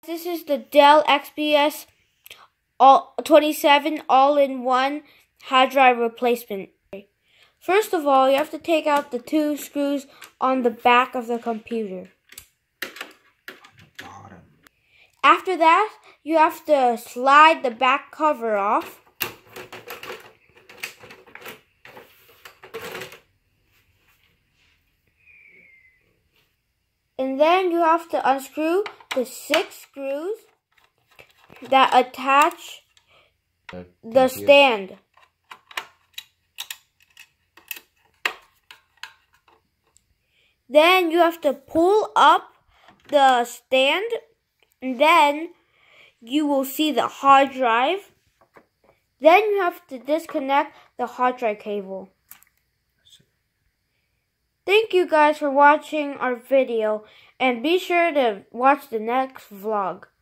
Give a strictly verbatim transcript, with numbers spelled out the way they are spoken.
this is the Dell X P S all, twenty-seven all-in-one hard drive replacement. First of all, you have to take out the two screws on the back of the computer. After that, you have to slide the back cover off. And then you have to unscrew the six screws that attach the stand. Then you have to pull up the stand, and then you will see the hard drive. Then you have to disconnect the hard drive cable. Thank you guys for watching our video, and be sure to watch the next vlog.